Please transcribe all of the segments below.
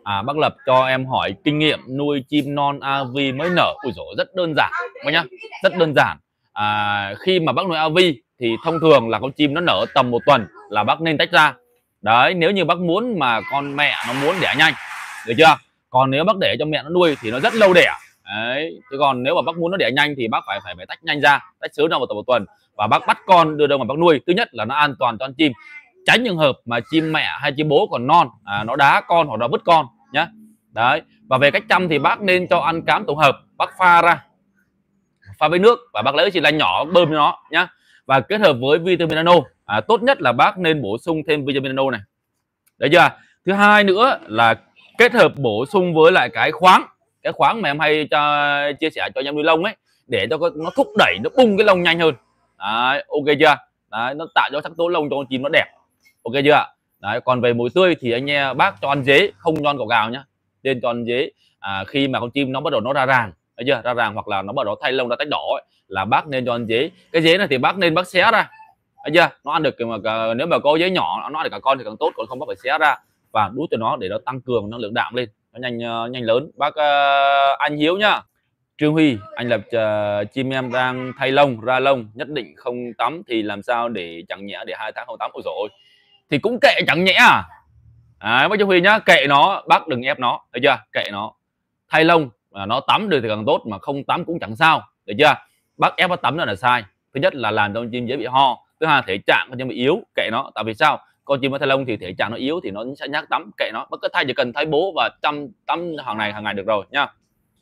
Bác Lập cho em hỏi kinh nghiệm nuôi chim non AV mới nở. Ui dồi, rất đơn giản bác nhá, rất đơn giản. Khi mà bác nuôi AV thì thông thường là con chim nó nở tầm 1 tuần là bác nên tách ra. Đấy, nếu như bác muốn mà con mẹ nó muốn đẻ nhanh, được chưa? Còn nếu bác để cho mẹ nó nuôi thì nó rất lâu đẻ. Đấy, chứ còn nếu mà bác muốn nó đẻ nhanh thì bác phải tách nhanh ra, tách sớm ra tầm 1 tuần và bác bắt con đưa đâu mà bác nuôi. Thứ nhất là nó an toàn cho con chim, tránh trường hợp mà chim mẹ hay chim bố còn non nó đá con hoặc là vứt con nhá. Đấy, và về cách chăm thì bác nên cho ăn cám tổng hợp, bác pha với nước và bác lấy xì lanh nhỏ bơm cho nó nhá, và kết hợp với vitamin nano. Tốt nhất là bác nên bổ sung thêm vitamin nano này, đấy chưa? Thứ hai nữa là kết hợp bổ sung với lại cái khoáng mà em hay chia sẻ cho anh em nuôi lông ấy, để cho nó thúc đẩy, nó bung cái lông nhanh hơn. Đấy, ok chưa? Đấy, nó tạo cho sắc tố lông cho con chim nó đẹp, ok chưa? Đấy, còn về mùi tươi thì anh nghe bác cho ăn dế, không cho ăn cỏ gào nhá, nên cho ăn dế. Khi mà con chim nó bắt đầu nó ra ràng, thấy chưa, ra ràng hoặc là nó bắt đầu thay lông ra tách đỏ ấy, là bác nên cho ăn dế. Cái dế này thì bác xé ra, thấy chưa, nó ăn được mà nếu mà có dế nhỏ nó ăn được cả con thì càng tốt, còn không bác phải xé ra và đút cho nó để nó tăng cường năng lượng đạm lên, nó nhanh lớn. Bác anh Hiếu nhá. Trương Huy, anh Lập chim em đang thay lông, ra lông, nhất định không tắm thì làm sao để chẳng nhẽ để 2 tháng không tắm? Ôi dồi ôi, thì cũng kệ chẳng nhẽ bác Trương Huy nhá, kệ nó, bác đừng ép nó, được chưa? Kệ nó, thay lông nó tắm được thì càng tốt, mà không tắm cũng chẳng sao, được chưa? Bác ép nó tắm là sai. Thứ nhất là làm cho con chim dễ bị ho, thứ hai thể trạng con chim bị yếu, kệ nó. Tại vì sao? Con chim nó thay lông thì thể trạng nó yếu thì nó sẽ nhác tắm, kệ nó. Bác cứ thay, chỉ cần thay bố và tắm hàng ngày được rồi nhá.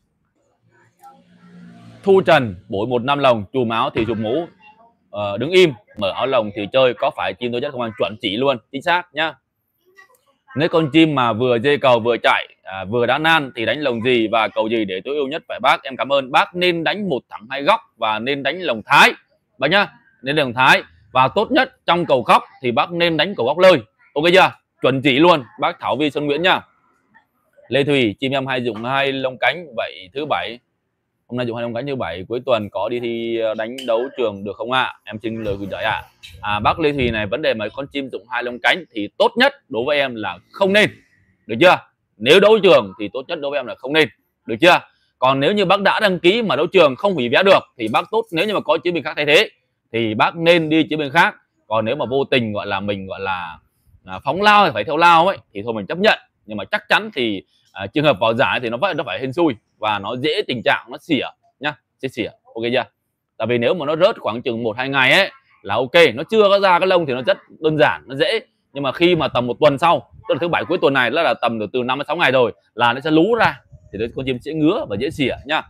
Thu Trần, bổi 1 năm lồng, chùm áo thì chùm mũ, đứng im, mở áo lồng thì chơi, có phải chim tố chất không? Ăn chuẩn chỉ luôn, chính xác nhá. Nếu con chim mà vừa dê cầu vừa chạy, vừa đá nan thì đánh lồng gì và cầu gì để tối ưu nhất? Phải bác, em cảm ơn. Bác nên đánh 1 thẳng 2 góc và nên đánh lồng thái bác nhá, nên lồng thái. Và tốt nhất trong cầu góc thì bác nên đánh cầu góc lơi, ok chưa? Chuẩn chỉ luôn bác Thảo Vi Xuân Nguyễn nhá. Lê Thùy, chim em hay dùng 2 lông cánh, vậy thứ bảy hôm nay dùng 2 lông cánh, thứ bảy cuối tuần có đi thi đánh đấu trường được không ạ? Em xin lời gửi đợi ạ. Bác Lê Thùy này, vấn đề mà con chim dùng 2 lông cánh thì tốt nhất đối với em là không nên, được chưa? Nếu đấu trường thì tốt nhất đối với em là không nên, được chưa? Còn nếu như bác đã đăng ký mà đấu trường không hủy vé được thì bác tốt, nếu như mà có chiến binh khác thay thế thì bác nên đi chiến binh khác. Còn nếu mà vô tình mình phóng lao thì phải theo lao ấy thì thôi mình chấp nhận. Nhưng mà chắc chắn thì trường hợp vào giải thì nó phải hên xui và nó dễ tình trạng nó xỉa nhá, sẽ xỉa, ok chưa? Tại vì nếu mà nó rớt khoảng chừng 1-2 ngày ấy là ok, nó chưa có ra cái lông thì nó rất đơn giản, nó dễ. Nhưng mà khi mà tầm 1 tuần sau, tức là thứ bảy cuối tuần này, là tầm từ 5 đến 6 ngày rồi, là nó sẽ lú ra thì con chim sẽ ngứa và dễ xỉa nhá.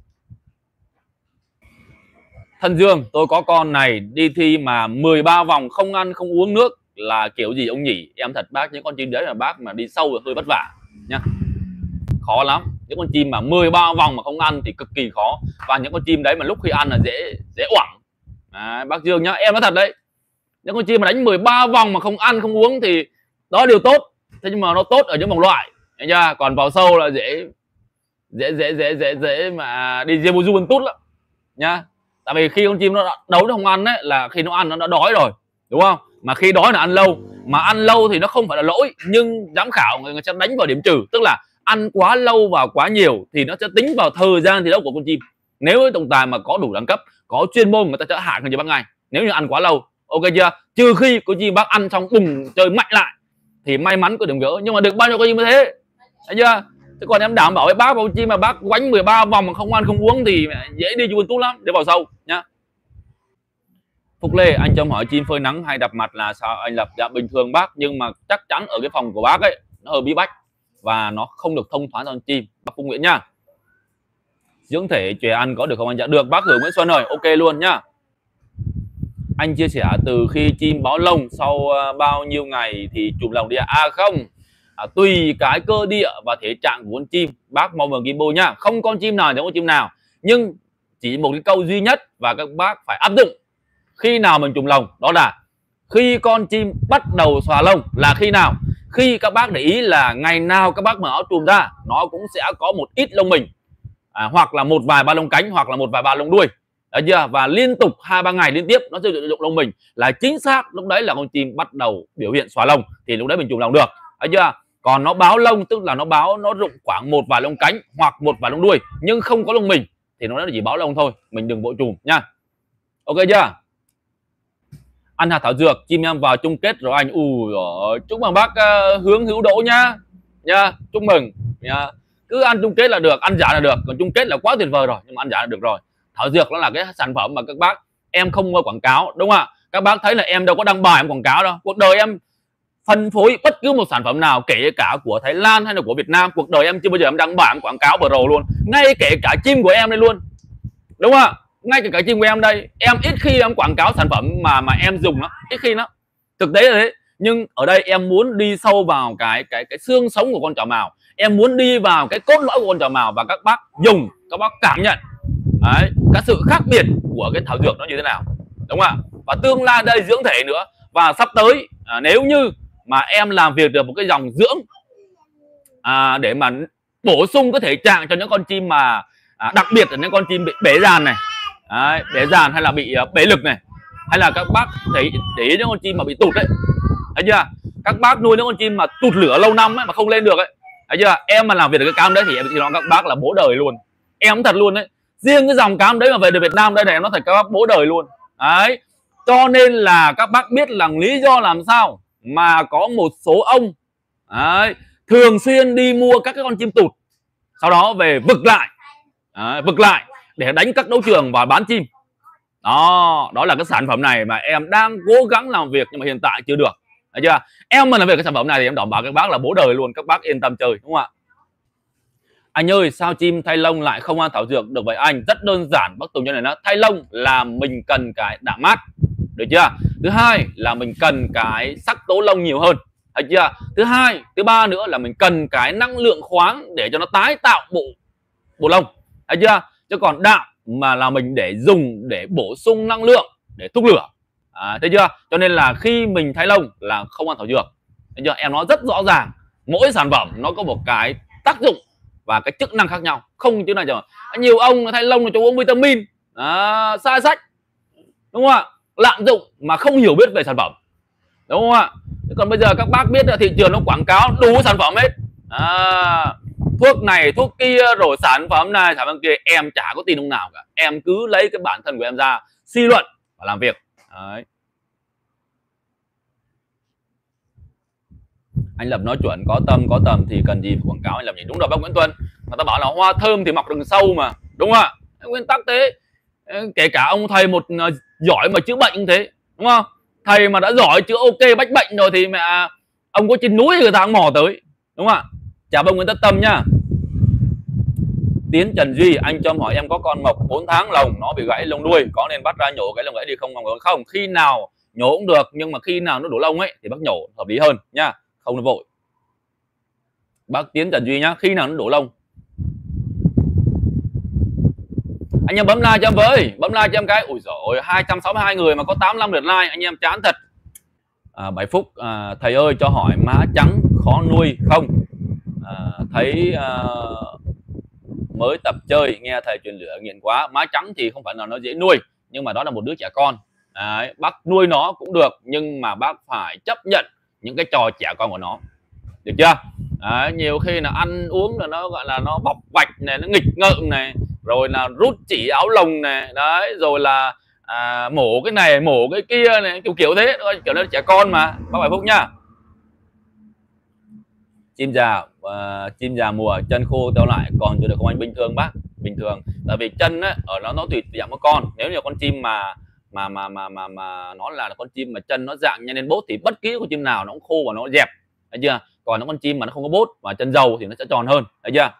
Thân Dương, tôi có con này đi thi mà 13 vòng không ăn không uống nước là kiểu gì ông nhỉ? Em thật bác, những con chim đấy là bác mà đi sâu là hơi vất vả nhá, khó lắm. Những con chim mà 13 vòng mà không ăn thì cực kỳ khó, và những con chim đấy mà lúc khi ăn là dễ oảng. Bác Dương nhá, em nói thật đấy, những con chim mà đánh 13 vòng mà không ăn không uống thì đó điều tốt, thế nhưng mà nó tốt ở những vòng loại nha, còn vào sâu là dễ mà đi Jebuju tút lắm nhá. Tại vì khi con chim nó đấu nó không ăn ấy, là khi nó ăn nó đã đói rồi, đúng không? Mà khi đói là ăn lâu, mà ăn lâu thì nó không phải là lỗi, nhưng giám khảo người sẽ đánh vào điểm trừ, tức là ăn quá lâu và quá nhiều thì nó sẽ tính vào thời gian thi đấu của con chim. Nếu trọng tài mà có đủ đẳng cấp, có chuyên môn, người ta sẽ hạ cho bác ngay nếu như ăn quá lâu, ok chưa? Trừ khi con chim bác ăn xong bùng chơi mạnh lại thì may mắn có điểm gỡ, nhưng mà được bao nhiêu con chim như thế, thấy chưa? Thế còn em đảm bảo với bác, con chim mà bác quánh 13 vòng mà không ăn không uống thì dễ đi Juventus lắm, để vào sâu nhá. Phúc Lê, anh cho hỏi chim phơi nắng hay đập mặt là sao anh Lập? Dạ bình thường bác, nhưng mà chắc chắn ở cái phòng của bác ấy nó hơi bí bách và nó không được thông thoáng cho con chim. Bác Phúc Nguyễn nhá. Dưỡng thể chè ăn có được không anh? Dạ được bác gửi Nguyễn Xuân rồi, ok luôn nhá. Anh chia sẻ từ khi chim báo lông sau bao nhiêu ngày thì chùm lồng đi ạ? Không, tùy cái cơ địa và thể trạng của con chim. Bác mong mừng Kimbo nhá. Không con chim nào giống con chim nào, nhưng chỉ một cái câu duy nhất và các bác phải áp dụng khi nào mình chùm lồng, đó là khi con chim bắt đầu xòa lông. Là khi nào? Khi các bác để ý là ngày nào các bác mở áo chùm ra nó cũng sẽ có một ít lông mình, hoặc là 1-2-3 lông cánh, hoặc là 1-2-3 lông đuôi, đấy chưa? Và liên tục 2-3 ngày liên tiếp nó sẽ sử dụng lông mình, là chính xác lúc đấy là con chim bắt đầu biểu hiện xòa lông, thì lúc đấy mình chùm lồng được, đấy chưa? Còn nó báo lông tức là nó báo nó rụng khoảng một vài lông cánh hoặc một vài lông đuôi nhưng không có lông mình thì nó chỉ báo lông thôi, mình đừng vội chùm nha. Ok chưa? Ăn hạt thảo dược, chim em vào chung kết rồi anh. Ui giời, chúc mừng bác Hướng Hữu Đỗ nhá. Nha, chúc mừng nha. Cứ ăn chung kết là được, ăn giải là được, còn chung kết là quá tuyệt vời rồi, nhưng mà ăn giải là được rồi. Thảo dược nó là cái sản phẩm mà các bác em không mua quảng cáo, đúng không ạ? Các bác thấy là em đâu có đăng bài em quảng cáo đâu. Cuộc đời em phân phối bất cứ một sản phẩm nào, kể cả của Thái Lan hay là của Việt Nam, cuộc đời em chưa bao giờ em đăng bài em quảng cáo bờ rồ luôn. Ngay kể cả chim của em đây luôn, đúng không ạ? Ngay cả chim của em đây, em ít khi em quảng cáo sản phẩm mà em dùng nó, ít khi nó thực tế là thế. Nhưng ở đây em muốn đi sâu vào cái xương sống của con chó mào, em muốn đi vào cái cốt lõi của con chó mào và các bác dùng, các bác cảm nhận đấy, các sự khác biệt của cái thảo dược nó như thế nào, đúng không ạ? Và tương lai đây dưỡng thể nữa, và sắp tới nếu như mà em làm việc được một cái dòng dưỡng để mà bổ sung cái thể trạng cho những con chim mà đặc biệt là những con chim bị bể dàn này, đấy, bể dàn hay là bị bể lực này, hay là các bác thấy để ý những con chim mà bị tụt đấy, thấy chưa? Các bác nuôi những con chim mà tụt lửa lâu năm ấy, mà không lên được ấy, thấy chưa? Em mà làm việc được cái cam đấy thì em chỉ nói các bác là bố đời luôn, em thật luôn đấy. Riêng cái dòng cam đấy mà về được Việt Nam đây này, nó thật các bác bố đời luôn đấy. Cho nên là các bác biết là lý do làm sao mà có một số ông đấy, thường xuyên đi mua các cái con chim tụt, sau đó về vực lại để đánh các đấu trường và bán chim. Đó là cái sản phẩm này mà em đang cố gắng làm việc nhưng mà hiện tại chưa được, thấy chưa? Em mà làm việc cái sản phẩm này thì em đảm bảo các bác là bố đời luôn, các bác yên tâm chơi, đúng không ạ? Anh ơi, sao chim thay lông lại không ăn thảo dược được vậy anh? Rất đơn giản, bác Tùng cho này, nó thay lông là mình cần cái đạm mát, được chưa? Thứ hai là mình cần cái sắc tố lông nhiều hơn, thấy chưa? Thứ ba nữa là mình cần cái năng lượng khoáng để cho nó tái tạo bộ lông, thấy chưa? Chứ còn đạm mà là mình để dùng để bổ sung năng lượng để thúc lửa, thấy chưa? Cho nên là khi mình thay lông là không ăn thảo dược, thấy chưa? Em nói rất rõ ràng, mỗi sản phẩm nó có một cái tác dụng và cái chức năng khác nhau, không chứ này rồi nhiều ông thay lông là cho uống vitamin, sai sách, đúng không ạ? Lạm dụng mà không hiểu biết về sản phẩm, đúng không ạ? Còn bây giờ các bác biết là thị trường nó quảng cáo đủ sản phẩm hết, thuốc này thuốc kia rồi sản phẩm này sản phẩm kia, em chả có tin ông nào cả, em cứ lấy cái bản thân của em ra suy luận và làm việc. Đấy. Anh Lập nói chuẩn, có tầm thì cần gì phải quảng cáo anh Lập nhỉ? Đúng rồi bác Nguyễn Tuân, người ta bảo là hoa thơm thì mọc đằng sâu mà, đúng không ạ? Nguyên tắc thế. Kể cả ông thầy một giỏi mà chữa bệnh cũng thế, đúng không? Thầy mà đã giỏi chữa ok bách bệnh rồi thì mẹ ông có trên núi người ta cũng mò tới, đúng không ạ? Chào bác Nguyễn Tất Tâm nhá. Tiến Trần Duy, anh cho hỏi em có con mộc 4 tháng lồng nó bị gãy lông đuôi, có nên bắt ra nhổ cái lông gãy đi không? Không, khi nào nhổ cũng được, nhưng mà khi nào nó đổ lông ấy thì bác nhổ hợp lý hơn nhá, không nên vội. Bác Tiến Trần Duy nhá, khi nào nó đổ lông. Anh em bấm like cho em với, bấm like cho em cái. Ui giời, 262 người mà có 85 lượt like, anh em chán thật. 7 phút, thầy ơi cho hỏi má trắng khó nuôi không? Thấy mới tập chơi nghe thầy truyền lửa nghiện quá. Má trắng thì không phải là nó dễ nuôi, nhưng mà đó là một đứa trẻ con. Đấy, bác nuôi nó cũng được, nhưng mà bác phải chấp nhận những cái trò trẻ con của nó, được chưa? Đấy, nhiều khi là ăn uống là nó gọi là nó bọc vạch này, nó nghịch ngợm này, rồi là rút chỉ áo lồng này, đấy, rồi là mổ cái này mổ cái kia này, kiểu thế thôi, kiểu nó trẻ con mà. Bác 7 phút nhá. Chim già mùa chân khô teo lại còn chưa được không anh? Bình thường bác, bình thường, tại vì chân á ở nó tùy dạng của con. Nếu như con chim mà nó là con chim mà chân nó dạng nhanh lên bốt thì bất kỳ con chim nào nó cũng khô và nó dẹp, thấy chưa? Còn nó con chim mà nó không có bốt và chân dầu thì nó sẽ tròn hơn, thấy chưa?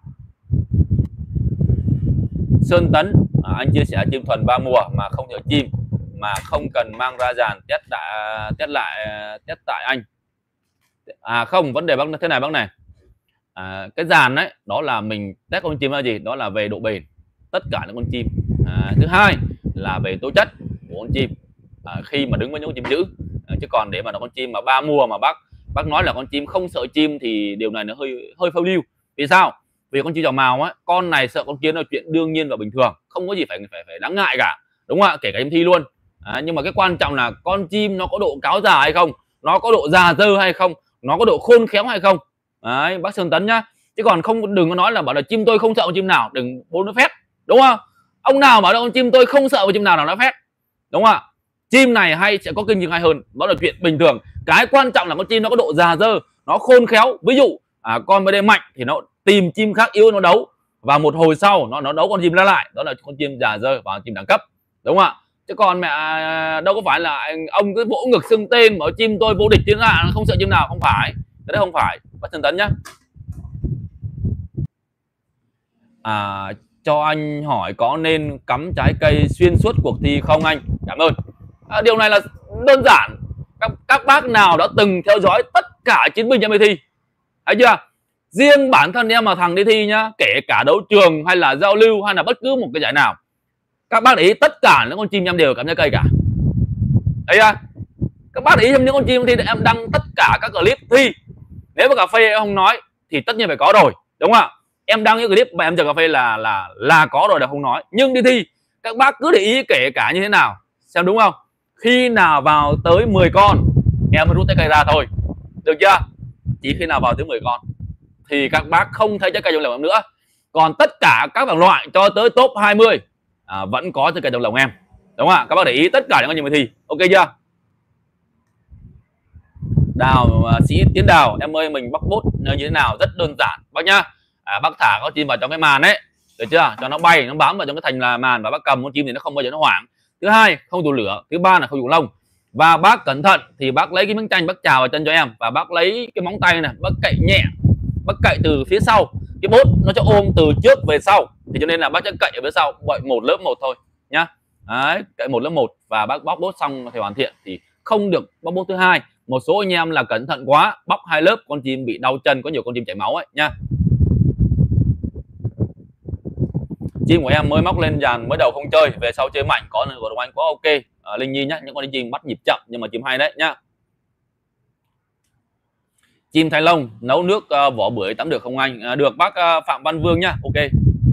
Sơn Tấn, anh chia sẻ chim thuần 3 mùa mà không nhớ chim mà không cần mang ra dàn test tại anh. Không, vấn đề bác thế này bác này, cái dàn đấy đó là mình test con chim là gì? Đó là về độ bền tất cả những con chim. Thứ hai là về tố chất của con chim khi mà đứng với những con chim dữ. Chứ còn để mà là con chim mà 3 mùa mà bác nói là con chim không sợ chim thì điều này nó hơi phiêu lưu. Vì sao? Vì con chim chào mào á, con này sợ con kia là chuyện đương nhiên và bình thường, không có gì phải đáng ngại cả, đúng không ạ? Kể cả em thi luôn. Nhưng mà cái quan trọng là con chim nó có độ cáo già hay không, nó có độ già dơ hay không, nó có độ khôn khéo hay không, Đấy, bác Sơn Tấn nhá. Chứ còn không, đừng có nói là bảo là chim tôi không sợ con chim nào, đừng bố nó phét, đúng không? Ông nào bảo là con chim tôi không sợ con chim nào nó phét, đúng không ạ? Chim này hay sẽ có kinh nghiệm hay hơn, đó là chuyện bình thường. Cái quan trọng là con chim nó có độ già dơ, nó khôn khéo. Ví dụ con BD mạnh thì nó tìm chim khác yếu nó đấu, và một hồi sau nó đấu con chim ra lại, đó là con chim già dơ và chim đẳng cấp, đúng không ạ? Chứ còn mẹ đâu có phải là ông cứ vỗ ngực xưng tên bảo chim tôi vô địch thiên hạ không sợ chim nào, không phải, cái đấy không phải. Bác Trần Tấn nhá. Cho anh hỏi có nên cắm trái cây xuyên suốt cuộc thi không anh? Cảm ơn. Điều này là đơn giản. Các bác nào đã từng theo dõi tất cả chiến binh em đi thi, thấy chưa? Riêng bản thân em mà thằng đi thi nhá, kể cả đấu trường hay là giao lưu hay là bất cứ một cái giải nào, các bác để ý tất cả những con chim em đều cắm trái cây cả. Thấy chưa? Các bác để ý trong những con chim thi em đăng tất cả các clip thi. Nếu mà cà phê em không nói thì tất nhiên phải có rồi, đúng không ạ? Em đăng những clip mà em chờ cà phê là có rồi, là không nói. Nhưng đi thi các bác cứ để ý kể cả như thế nào, xem đúng không? Khi nào vào tới 10 con em mới rút trái cây ra thôi, được chưa? Chỉ khi nào vào tới 10 con thì các bác không thấy trái cây trong lồng em nữa. Còn tất cả các bảng loại cho tới top 20 vẫn có trái cây trong lồng em, đúng không ạ? Các bác để ý tất cả những con chim đi thi, ok chưa? Đào sĩ Tiến Đào, em ơi mình bóc bốt như thế nào? Rất đơn giản bác nhá. Bác thả con chim vào trong cái màn ấy, được chưa? Cho nó bay, nó bám vào trong cái thành là màn, và bác cầm con chim thì nó không bao giờ nó hoảng. Thứ hai, không dùng lửa. Thứ ba là không dùng lông. Và bác cẩn thận thì bác lấy cái miếng chanh bác chào vào chân cho em, và bác lấy cái móng tay này bác cậy nhẹ, bác cậy từ phía sau. Cái bốt nó sẽ ôm từ trước về sau, thì cho nên là bác sẽ cậy ở phía sau, gọi một lớp một thôi nhá. Đấy, cậy một lớp một và bác bóc bốt xong thì hoàn thiện, thì không được bóc bốt thứ hai. Một số anh em là cẩn thận quá, bóc hai lớp con chim bị đau chân, có nhiều con chim chảy máu ấy nha. Chim của em mới móc lên dàn mới đầu không chơi, về sau chơi mạnh, có của Đồng Anh có ok. Linh Nhi nhá, những con chim bắt nhịp chậm nhưng mà chim hay đấy nhá. Chim Thanh Long nấu nước vỏ bưởi tắm được không anh? Được bác Phạm Văn Vương nhá, ok.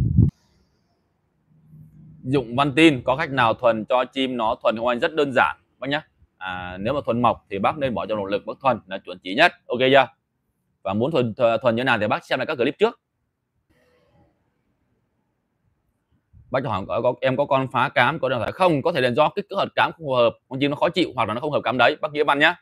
Dụng Văn Tin có cách nào thuần cho chim nó thuần không anh? Rất đơn giản bác nhá. Nếu mà thuần mộc thì bác nên bỏ cho nội lực, bác thuần là chuẩn chỉ nhất, ok chưa? Và muốn thuần như nào thì bác xem lại các clip trước. Bác cho hỏi em có con phá cám có được phải không? Có thể là do kích cỡ hạt cám không phù hợp, con chim nó khó chịu hoặc là nó không hợp cám đấy, bác Nghĩa Văn nhá.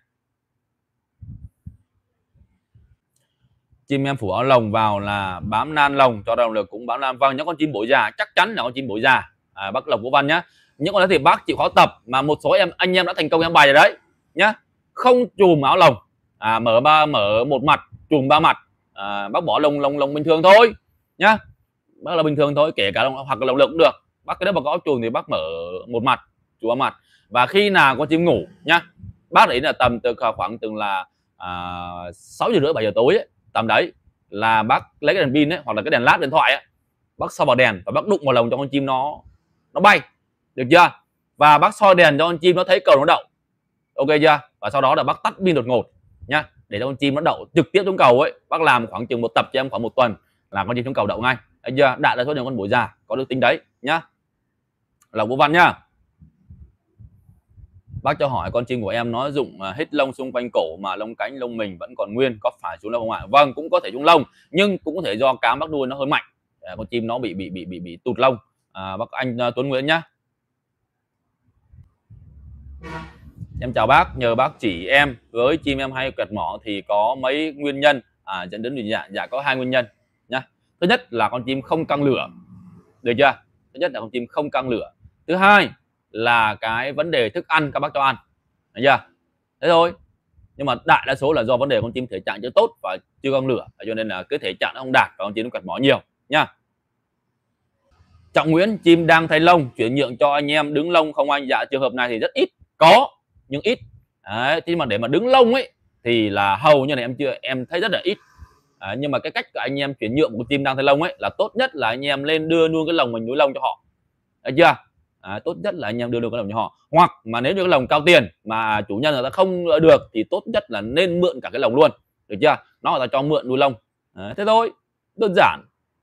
Chim em phủ áo lồng vào là bám nan lồng, cho động lực cũng bám nan. Vâng, những con chim bổi già chắc chắn là con chim bổi già. Bác Lộc Vũ Văn nhá. Những con đấy thì bác chịu khó tập, mà một số anh em đã thành công em bài rồi đấy nhá. Không chùm áo lồng, mở một mặt, chùm ba mặt, bác bỏ lồng bình thường thôi nhá. Bác là bình thường thôi, kể cả hoặc là lồng lực cũng được. Bác cái đó mà có áo chùm thì bác mở một mặt, chùm ba mặt. Và khi nào con chim ngủ nhá, bác đấy là tầm từ khoảng từng là 6 giờ rưỡi 7 giờ tối ấy, tầm đấy là bác lấy cái đèn pin ấy, hoặc là cái đèn led điện thoại ấy, bác soi vào đèn và bác đụng vào lồng cho con chim nó bay, được chưa? Và bác soi đèn cho con chim nó thấy cầu nó đậu, ok chưa? Và sau đó là bác tắt pin đột ngột nhá, để cho con chim nó đậu trực tiếp xuống cầu ấy. Bác làm khoảng chừng một tập cho em khoảng 1 tuần là con chim xuống cầu đậu ngay, được chưa? Đại đa số những con bổi già có được tính đấy nhá. Lộc Vũ Văn nhá. Bác cho hỏi con chim của em nó rụng hết lông xung quanh cổ mà lông cánh lông mình vẫn còn nguyên, có phải trúng lông không ạ? Vâng, cũng có thể trúng lông, nhưng cũng có thể do cám bác nuôi nó hơi mạnh, con chim nó bị tụt lông. Bác anh Tuấn Nguyễn nhá. Em chào bác, nhờ bác chỉ em với chim em hay quẹt mỏ thì có mấy nguyên nhân dẫn đến bị dạ? Dạ có 2 nguyên nhân nhá. Thứ nhất là con chim không căng lửa, được chưa? Thứ nhất là con chim không căng lửa. Thứ hai là cái vấn đề thức ăn các bác cho ăn, được chưa? Thế thôi. Nhưng mà đại đa số là do vấn đề con chim thể trạng chưa tốt và chưa căng lửa, cho nên là cái thể trạng nó không đạt và con chim nó quẹt mỏ nhiều nhá. Trọng Nguyễn, chim đang thay lông chuyển nhượng cho anh em đứng lông không anh? Dạ trường hợp này thì rất ít, có nhưng ít đấy. Thế mà để mà đứng lông ấy thì là hầu như này em thấy rất là ít. Nhưng mà cái cách của anh em chuyển nhượng một chim đang thay lông ấy là tốt nhất là anh em lên đưa luôn cái lồng mình nuôi lông cho họ, được chưa? Tốt nhất là anh em đưa luôn cái lồng cho họ, hoặc mà nếu như cái lồng cao tiền mà chủ nhân người ta không được thì tốt nhất là nên mượn cả cái lồng luôn, được chưa? Nó người ta cho mượn nuôi lông. Thế thôi, đơn giản.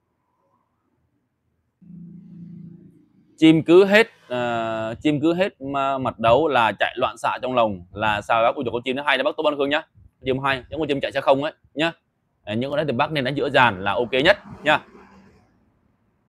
Chim cứ hết mặt đấu là chạy loạn xạ trong lồng là sao bác? Ui con chim nó hay đấy bác Tô Văn Khương nhá, chim hay, những con chim chạy xe không ấy nhá. những con đấy thì bác nên đánh giữa dàn là ok nhất nha.